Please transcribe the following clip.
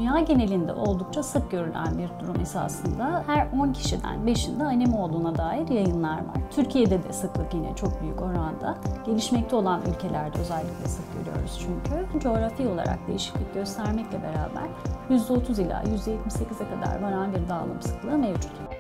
dünya genelinde oldukça sık görülen bir durum esasında. Her 10 kişiden 5'inde anemi olduğuna dair yayınlar var. Türkiye'de de sıklık yine çok büyük oranda. Gelişmekte olan ülkelerde özellikle sık görüyoruz çünkü. Coğrafi olarak değişiklik göstermekle beraber %30 ila %78'e kadar varan bir dağılım sıklığı mevcut.